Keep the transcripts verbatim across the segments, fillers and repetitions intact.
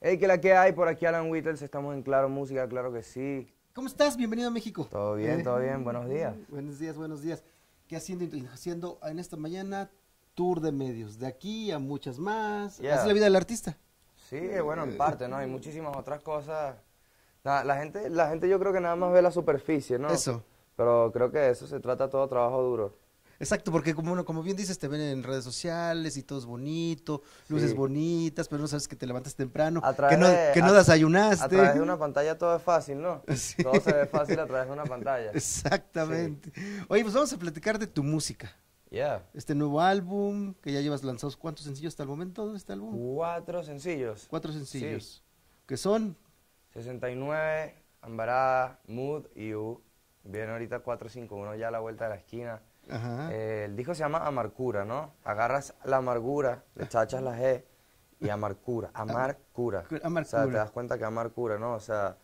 Hey, ¿qué la que hay? Por aquí Alan Whittles, estamos en Claro Música, claro que sí. ¿Cómo estás? Bienvenido a México. Todo bien, Eh, todo bien, buenos días. Buenos días, buenos días. ¿Qué haciendo, haciendo en esta mañana? Tour de medios, de aquí a muchas más. Yeah. Así es la vida del artista. Sí, bueno, en parte, ¿no? Hay muchísimas otras cosas. Nada, la gente, la gente yo creo que nada más ve la superficie, ¿no? Eso. Pero creo que de eso se trata todo trabajo duro. Exacto, porque como uno, como bien dices, te ven en redes sociales y todo es bonito, luces Sí. bonitas, pero no sabes que te levantas temprano, A que través no, de- que no a- desayunaste. A través de una pantalla todo es fácil, ¿no? Sí. Todo se ve fácil a través de una pantalla. Exactamente. Oye, pues vamos a platicar de tu música. Yeah. Este nuevo álbum, que ya llevas lanzados, ¿cuántos sencillos hasta el momento de este álbum? Cuatro sencillos. Cuatro sencillos. Que son, sesenta y nueve, Ambarada, Mood y U. Viene ahorita cuatro cinco uno ya a la vuelta de la esquina. ajá, Eh, el disco se llama Amarcura, ¿no? Agarras la amargura, le chachas la G y Amarcura. Amarcura. Amarcura. O sea, te das cuenta que Amarcura, ¿no? O sea,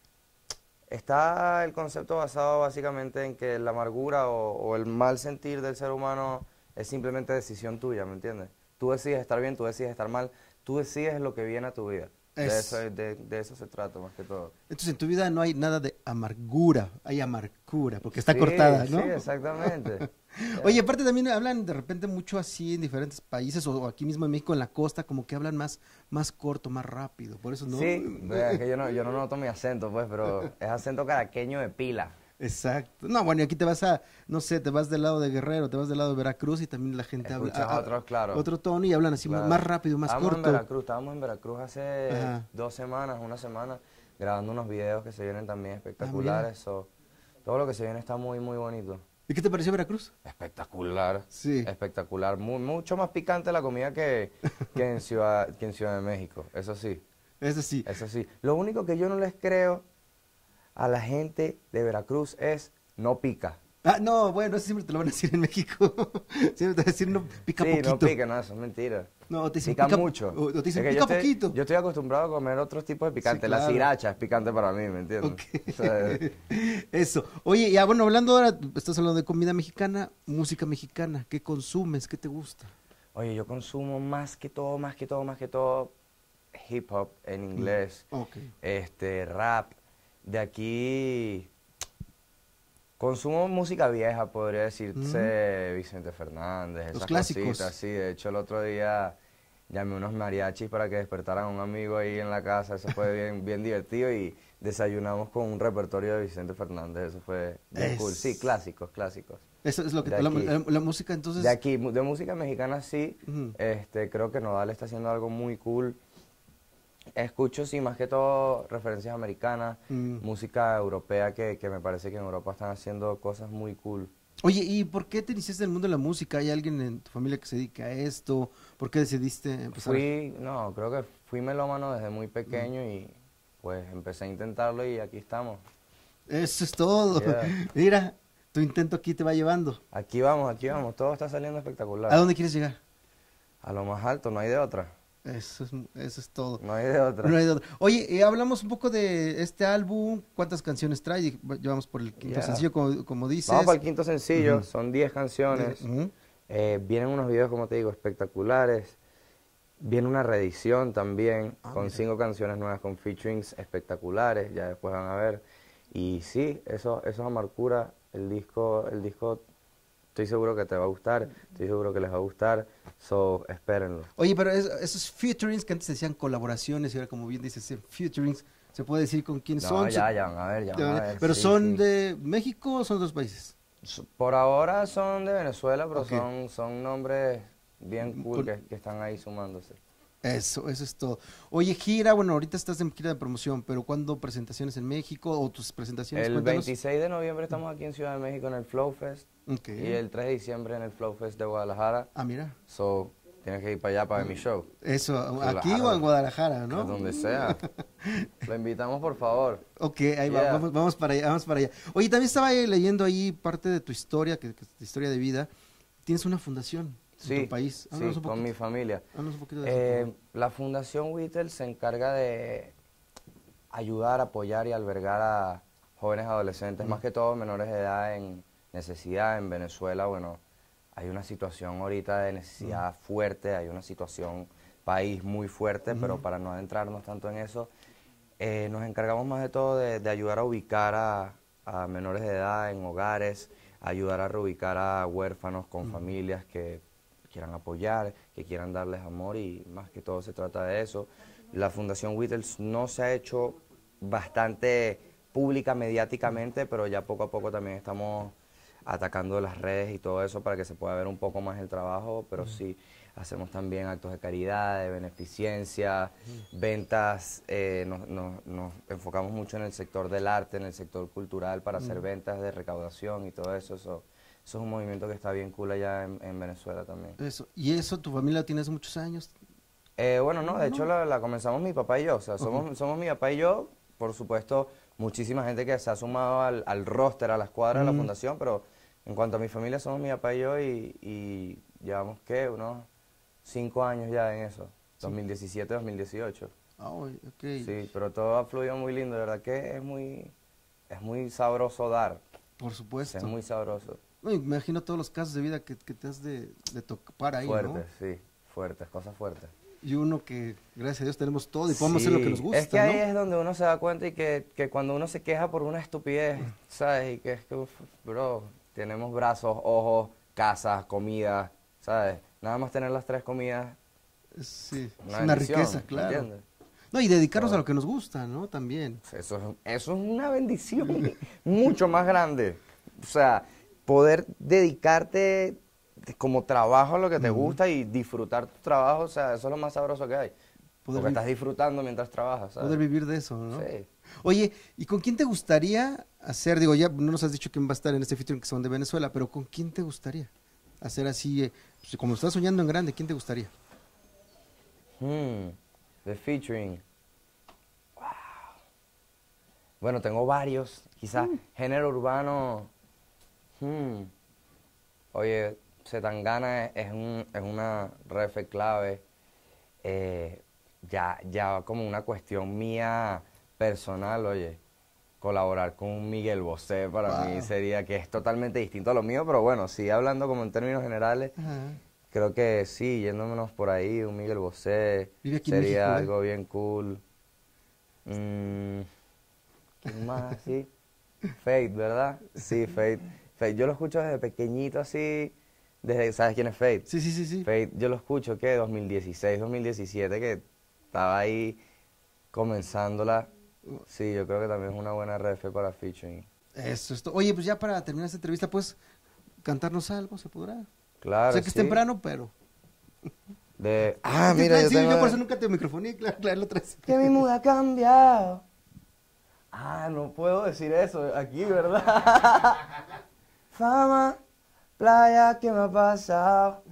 está el concepto basado básicamente en que la amargura o, o el mal sentir del ser humano es simplemente decisión tuya, ¿me entiendes? Tú decides estar bien, tú decides estar mal, tú decides lo que viene a tu vida. De Es- eso, es- de, de eso se trata más que todo. entonces en tu vida no hay nada de amargura, hay amarcura, porque está Sí, cortada, ¿no? Sí, exactamente. Oye, aparte también hablan de repente mucho así en diferentes países o aquí mismo en México en la costa, como que hablan más, más corto, más rápido, por eso no. Sí, vea, que yo no, yo no noto mi acento, pues, pero es acento caraqueño de pila. Exacto. No, bueno, y aquí te vas a, no sé, te vas del lado de Guerrero, te vas del lado de Veracruz y también la gente habla Escuchas a- a- otros, claro. otro tono y hablan así Claro. más rápido, más Estábamos corto. en Veracruz, estábamos en Veracruz hace Ajá. dos semanas, una semana, grabando unos videos que se vienen también Ah, espectaculares. so, todo lo que se viene está muy, muy bonito. ¿Y qué te pareció Veracruz? Espectacular. Sí. Espectacular. Mu- mucho más picante la comida que, que, en Ciudad, que en Ciudad de México, eso sí. Es así. Eso sí. Lo único que yo no les creo a la gente de Veracruz es no pica. Ah, no, bueno, eso siempre te lo van a decir en México. Siempre te van a decir no pica sí, poquito. no pica, no, eso es mentira. No, te dicen Pica, pica mucho. O, o te dicen Es que pica yo estoy, poquito. Yo estoy acostumbrado a comer otros tipos de picante. Sí, La claro. sriracha es picante para mí, ¿me entiendes? Ok. O sea, Eso. Oye, ya bueno, hablando ahora, estás hablando de comida mexicana, música mexicana. ¿Qué consumes? ¿Qué te gusta? oye, yo consumo más que todo, más que todo, más que todo hip hop en inglés, Ok. este, rap. De aquí consumo música vieja, podría decirse Vicente Fernández, Los esas clásicos. cositas, sí. De hecho, el otro día llamé unos mariachis para que despertaran a un amigo ahí en la casa, eso fue bien, bien divertido y desayunamos con un repertorio de Vicente Fernández, eso fue bien Es- cool. Sí, clásicos, clásicos. Eso es lo que De la, aquí. la- la música entonces. De aquí, mu- de música mexicana sí, Ujú. este, creo que Nodal está haciendo algo muy cool. Escucho, sí, más que todo referencias americanas, Mm. música europea, que, que me parece que en Europa están haciendo cosas muy cool. Oye, ¿y por qué te iniciaste en el mundo de la música? ¿Hay alguien en tu familia que se dedica a esto? ¿Por qué decidiste empezar? a- Fui, no, creo que fui melómano desde muy pequeño y pues empecé a intentarlo y aquí estamos. Eso es todo. Yeah. Mira, tu intento aquí te va llevando. Aquí vamos, aquí vamos, todo está saliendo espectacular. ¿A dónde quieres llegar? A lo más alto, no hay de otra, Eso es, eso es todo. no hay de otra. No hay de otra. Oye, eh, hablamos un poco de este álbum, cuántas canciones trae, llevamos por el quinto Yeah. sencillo, como, como dices. Vamos para el quinto sencillo, Ujú. son diez canciones. Ujú. Eh, vienen unos videos, como te digo, espectaculares. Viene una reedición también, Ah, con mira. cinco canciones nuevas, con featurings espectaculares, ya después van a ver. Y sí, eso, eso es Amarcura, el disco, el disco, estoy seguro que te va a gustar, estoy seguro que les va a gustar, so, espérenlo. Oye, pero es- esos featurings que antes decían colaboraciones y ahora como bien dices, eh, featurings, ¿se puede decir con quiénes No, son? ya, Se- ya van a ver, ya ya van a van a- ver. ¿Pero sí, son sí. de México o son de otros países? S- Por ahora son de Venezuela, pero Ok. son, son nombres bien cool Cool. que, que están ahí sumándose. Eso, eso es todo. Oye, gira, bueno, ahorita estás en gira de promoción, pero ¿cuándo presentaciones en México o tus presentaciones? El Cuéntanos. veintiséis de noviembre estamos aquí en Ciudad de México en el Flow Fest Ok. y el tres de diciembre en el Flow Fest de Guadalajara. Ah, mira. So, tienes que ir para allá para ver mi show. Eso, aquí Claro. o en Guadalajara, ¿no? Donde sea. Lo invitamos, por favor. Ok, ahí va, Yeah. vamos, vamos para allá, vamos para allá. Oye, también estaba ahí leyendo ahí parte de tu historia, que, que es tu historia de vida. Tienes una fundación en Sí, tu país. sí, Háblanos un con poquito, mi familia. háblanos un poquito de eso. por Eh, favor. la Fundación Whittles se encarga de ayudar, apoyar y albergar a jóvenes adolescentes, más que todo menores de edad en necesidad. En Venezuela, bueno, hay una situación ahorita de necesidad fuerte, hay una situación país muy fuerte, uh-huh. pero para no adentrarnos tanto en eso, eh, nos encargamos más de todo de, de ayudar a ubicar a, a menores de edad en hogares, ayudar a reubicar a huérfanos con uh-huh. familias que quieran apoyar, que quieran darles amor, y más que todo se trata de eso. La Fundación Whittles no se ha hecho bastante pública mediáticamente, pero ya poco a poco también estamos atacando las redes y todo eso para que se pueda ver un poco más el trabajo, pero uh-huh. sí, hacemos también actos de caridad, de beneficencia, uh-huh. ventas, eh, nos, nos, nos enfocamos mucho en el sector del arte, en el sector cultural para uh-huh. hacer ventas de recaudación y todo eso, eso, eso es un movimiento que está bien cool allá en, en Venezuela también. Eso, ¿y eso tu familia lo tienes muchos años? Eh, bueno, no, de hecho la, la comenzamos mi papá y yo, o sea, somos, uh-huh. somos mi papá y yo, por supuesto, muchísima gente que se ha sumado al, al roster, a la escuadra uh-huh. de la fundación, pero en cuanto a mi familia somos mi papá y yo y, y llevamos, ¿qué? Unos cinco años ya en eso, dos mil diecisiete, dos mil dieciocho. Oh, okay. Sí, pero todo ha fluido muy lindo, de verdad que es muy, es muy sabroso dar. Por supuesto. Es muy sabroso. No, me imagino todos los casos de vida que, que te has de, de tocar ahí, fuertes, ¿no? Sí, fuertes, cosas fuertes. Y uno que, gracias a Dios, tenemos todo y podemos sí, hacer lo que nos gusta, es que ahí ¿no? es donde uno se da cuenta y que, que cuando uno se queja por una estupidez, ¿sabes? Y que es que, uf, bro, tenemos brazos, ojos, casas, comida, ¿sabes? Nada más tener las tres comidas. Sí, una es una riqueza, claro. ¿Entiendes? No, y dedicarnos claro. a lo que nos gusta, ¿no? También. Eso es, eso es una bendición mucho más grande. O sea, poder dedicarte como trabajo a lo que te uh-huh. gusta y disfrutar tu trabajo, o sea, eso es lo más sabroso que hay. Poder Porque estás disfrutando mientras trabajas, ¿sabes? Poder vivir de eso, ¿no? Sí. Oye, ¿y con quién te gustaría hacer? Digo, ya no nos has dicho quién va a estar en este featuring que son de Venezuela, pero ¿con quién te gustaría hacer así, eh, pues, como estás soñando en grande, quién te gustaría? Hmm, de featuring. Wow. Bueno, tengo varios, quizás mm. género urbano. Hmm. Oye, Zetangana es, un, es una refe clave, eh, ya, ya como una cuestión mía personal, oye, colaborar con Miguel Bosé para wow. mí sería que es totalmente distinto a lo mío, pero bueno, sí, hablando como en términos generales, uh-huh. creo que sí, yéndonos por ahí, un Miguel Bosé sería México, ¿eh? Algo bien cool. Mm, ¿Quién más? Sí, Fate, ¿verdad? Sí, Fate. Fate, yo lo escucho desde pequeñito así. Desde, ¿sabes quién es Fate? Sí, sí, sí, sí. Fate, yo lo escucho, ¿qué? dos mil dieciséis, dos mil diecisiete, que estaba ahí comenzándola. Sí, yo creo que también es una buena refe para featuring. Eso es todo. Oye, pues ya para terminar esta entrevista, pues, cantarnos algo, ¿se podrá? Claro, sé que sí. es temprano, pero... De... Ah, mira, sí, yo tengo... yo por eso nunca te microfoné, claro, claro, lo traes. Que mi mood ha cambiado. Ah, no puedo decir eso aquí, ¿verdad? Fama... Playa, ¿qué me ha pasado?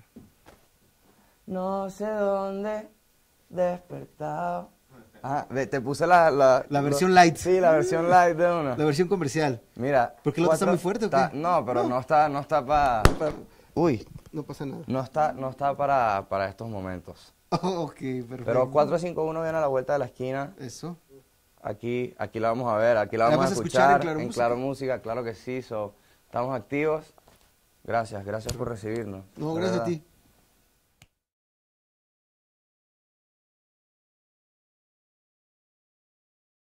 No sé dónde despertado. Ah, te puse la... La, la versión lo, light. Sí, la versión light de una. La versión comercial. Mira. ¿Porque el otro está muy fuerte o qué? Está, no, pero no, no está, no está para... Uy. No pasa nada. No está, no está para, para estos momentos. Oh, ok, perfecto. Pero cuatro cinco uno viene a la vuelta de la esquina. Eso. Aquí, aquí la vamos a ver, aquí la vamos a escuchar, escuchar en, Claro, en Música? Claro Música, claro que sí. So, estamos activos. Gracias, gracias por recibirnos. No, gracias a ti.